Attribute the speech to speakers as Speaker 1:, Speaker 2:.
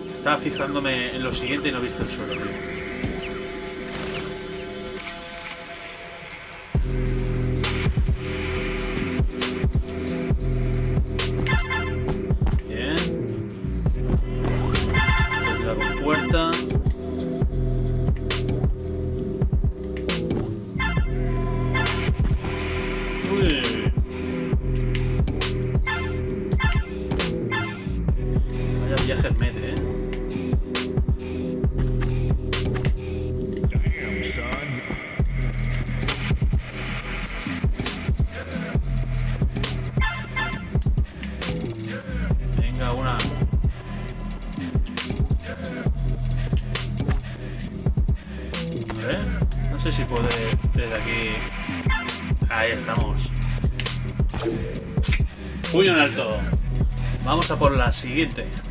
Speaker 1: Estaba fijándome en lo siguiente y no he visto el suelo, tío. No sé si puedo desde aquí. Ahí estamos. Puño en alto. Vamos a por la siguiente.